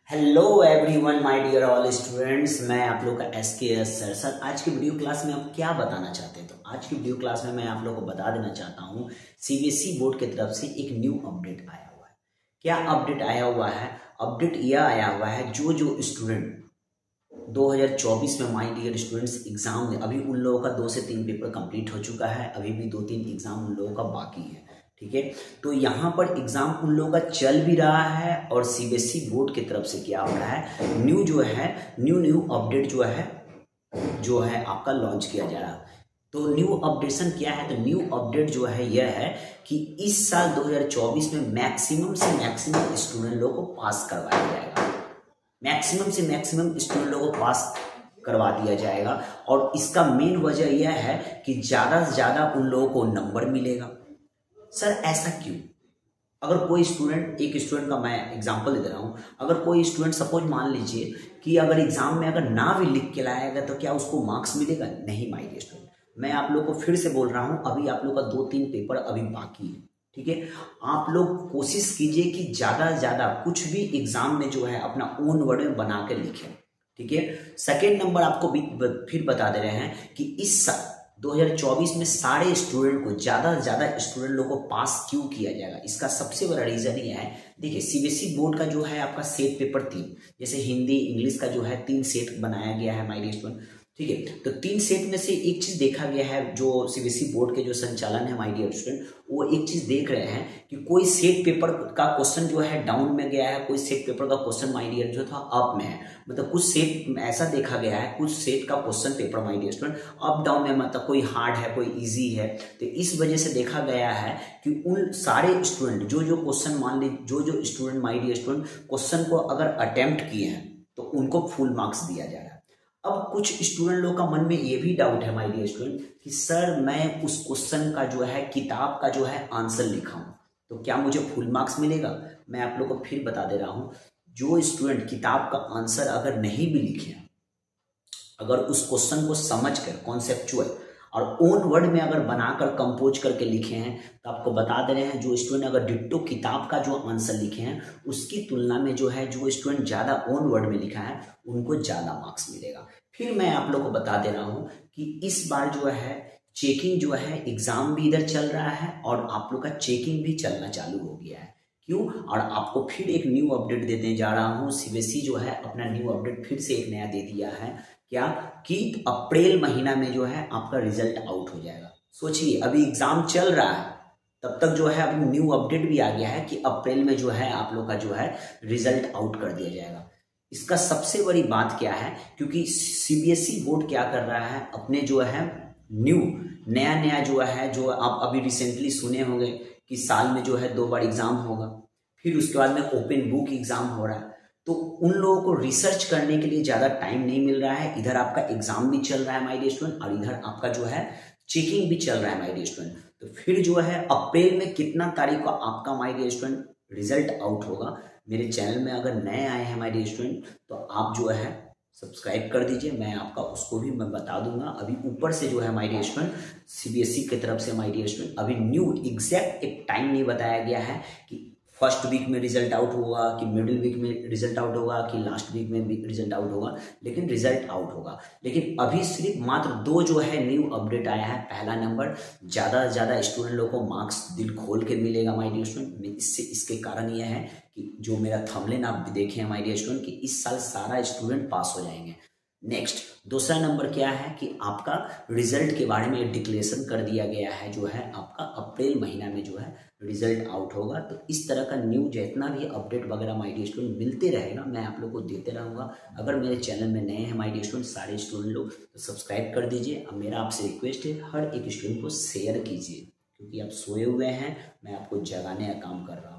Hello everyone my dear all students, मैं आप लोग का एसकेएस सर। आज की वीडियो क्लास में आप क्या बताना चाहते हैं? तो आज की वीडियो क्लास में मैं आप लोगों को बता देना चाहता हूँ सीबीएसई बोर्ड की तरफ से एक न्यू अपडेट आया हुआ है। क्या अपडेट आया हुआ है? अपडेट यह आया हुआ है जो स्टूडेंट 2024 में माय डियर स्टूडेंट्स एग्जाम में, अभी उन लोगों का 2 से 3 पेपर कंप्लीट हो चुका है, अभी भी 2-3 एग्जाम उन लोगों का बाकी है। ठीक है, तो यहाँ पर एग्जाम उन लोगों का चल भी रहा है और सीबीएसई बोर्ड की तरफ से क्या हो रहा है, न्यू अपडेट जो है आपका लॉन्च किया जा रहा है। तो न्यू अपडेशन क्या है? तो न्यू अपडेट जो है यह है कि इस साल 2024 में मैक्सिमम से मैक्सिमम स्टूडेंट लोगों को पास करवाया जाएगा। मैक्सिमम से मैक्सिमम स्टूडेंट लोगों को पास करवा दिया जाएगा और इसका मेन वजह यह है कि ज़्यादा से ज़्यादा उन लोगों को नंबर मिलेगा। सर ऐसा क्यों? अगर कोई स्टूडेंट, एक स्टूडेंट का मैं एग्जांपल दे रहा हूँ, अगर कोई स्टूडेंट सपोज मान लीजिए कि अगर एग्जाम में अगर ना भी लिख के लाएगा तो क्या उसको मार्क्स मिलेगा? नहीं माय डियर स्टूडेंट, मैं आप लोग को फिर से बोल रहा हूँ, अभी आप लोग का 2-3 पेपर अभी बाकी है। ठीक है, आप लोग कोशिश कीजिए कि ज़्यादा से ज़्यादा कुछ भी एग्जाम में जो है अपना ओन वर्ड में बना के लिखें। ठीक है, सेकेंड नंबर आपको भी फिर बता दे रहे हैं कि इस 2024 में सारे स्टूडेंट को, ज़्यादा से ज़्यादा स्टूडेंट लोगों को पास क्यों किया जाएगा? इसका सबसे बड़ा रीज़न ये है, देखिए सीबीएसई बोर्ड का जो है आपका सेट पेपर 3, जैसे हिंदी इंग्लिश का जो है 3 सेट बनाया गया है माय डियर स्टूडेंट। ठीक है, तो 3 सेट में से एक चीज़ देखा गया है, जो सीबीएसई बोर्ड के जो संचालन है माय डियर स्टूडेंट, वो एक चीज़ देख रहे हैं कि कोई सेट पेपर का क्वेश्चन जो है डाउन में गया है, कोई सेट पेपर का क्वेश्चन माय डियर जो था अप में है। मतलब कुछ सेट ऐसा देखा गया है, कुछ सेट का question paper my dear student up down में, मतलब कोई हार्ड है कोई ईजी है। तो इस वजह से देखा गया है कि उन सारे स्टूडेंट जो क्वेश्चन, मान लीजिए जो student my dear student question को अगर अटेम्प्ट किए हैं तो उनको फुल मार्क्स दिया जा रहा है। अब कुछ स्टूडेंट लोग का मन में ये भी डाउट है माय डियर स्टूडेंट कि सर मैं उस क्वेश्चन का जो है किताब का जो है आंसर लिखा हूँ तो क्या मुझे फुल मार्क्स मिलेगा? मैं आप लोग को फिर बता दे रहा हूँ, जो स्टूडेंट किताब का आंसर अगर नहीं भी लिखे, अगर उस क्वेश्चन को समझ कर कॉन्सेप्चुअल और ओन वर्ड में अगर बनाकर कंपोज करके लिखे हैं, तो आपको बता दे रहे हैं जो स्टूडेंट अगर डिट्टो किताब का जो आंसर लिखे हैं उसकी तुलना में जो है जो स्टूडेंट ज़्यादा ओन वर्ड में लिखा है उनको ज़्यादा मार्क्स मिलेगा। फिर मैं आप लोग को बता दे रहा हूँ कि इस बार जो है चेकिंग जो है, एग्जाम भी इधर चल रहा है और आप लोग का चेकिंग भी चलना चालू हो गया है। क्यों? और आपको फिर एक न्यू अपडेट देने जा रहा हूँ। सीबीएसई जो है अपना न्यू अपडेट फिर से एक नया दे दिया है, क्या कि अप्रैल महीना में जो है आपका रिजल्ट आउट हो जाएगा। सोचिए, अभी एग्जाम चल रहा है, तब तक जो है अभी न्यू अपडेट भी आ गया है कि अप्रैल में जो है आप लोग का जो है रिजल्ट आउट कर दिया जाएगा। इसका सबसे बड़ी बात क्या है, क्योंकि सीबीएसई बोर्ड क्या कर रहा है, अपने जो है नया जो है, जो आप अभी रिसेंटली सुने होंगे कि साल में जो है 2 बार एग्जाम होगा, फिर उसके बाद में ओपन बुक एग्जाम हो रहा है। तो उन लोगों को रिसर्च करने के लिए ज़्यादा टाइम नहीं मिल रहा है। इधर आपका एग्जाम भी चल रहा है माय डियर स्टूडेंट और इधर आपका जो है चेकिंग भी चल रहा है माय डियर स्टूडेंट। तो फिर जो है अप्रैल में कितना तारीख को आपका my dear student result out होगा। मेरे चैनल में अगर नए आए हैं माय डियर स्टूडेंट तो आप जो है सब्सक्राइब कर दीजिए, मैं आपका उसको भी मैं बता दूंगा। अभी ऊपर से जो है माय डियर स्टूडेंट सीबीएसई की तरफ से माय डियर स्टूडेंट अभी न्यू एग्जैक्ट एक टाइम नहीं बताया गया है कि फर्स्ट वीक में रिजल्ट आउट होगा कि मिडिल वीक में रिजल्ट आउट होगा कि लास्ट वीक में भी रिजल्ट आउट होगा, लेकिन रिजल्ट आउट होगा। लेकिन अभी सिर्फ मात्र 2 जो है न्यू अपडेट आया है। पहला नंबर, ज़्यादा से ज़्यादा स्टूडेंट लोगों को मार्क्स दिल खोल के मिलेगा माय डियर स्टूडेंट। इसके कारण यह है कि जो मेरा थंबनेल आप देखे हैं माय डियर स्टूडेंट कि इस साल सारा स्टूडेंट पास हो जाएंगे। नेक्स्ट, दूसरा नंबर क्या है कि आपका रिजल्ट के बारे में डिक्लेरेशन कर दिया गया है, जो है आपका अप्रैल महीना में जो है रिजल्ट आउट होगा। तो इस तरह का न्यू जितना भी अपडेट वगैरह माय डियर स्टूडेंट मिलते रहेगा, मैं आप लोग को देते रहूँगा। अगर मेरे चैनल में नए हैं माय डियर स्टूडेंट, सारे स्टूडेंट लोग, तो सब्सक्राइब कर दीजिए। अब मेरा आपसे रिक्वेस्ट है, हर एक स्टूडेंट को शेयर कीजिए, क्योंकि आप सोए हुए हैं, मैं आपको जगाने का काम कर रहा हूँ।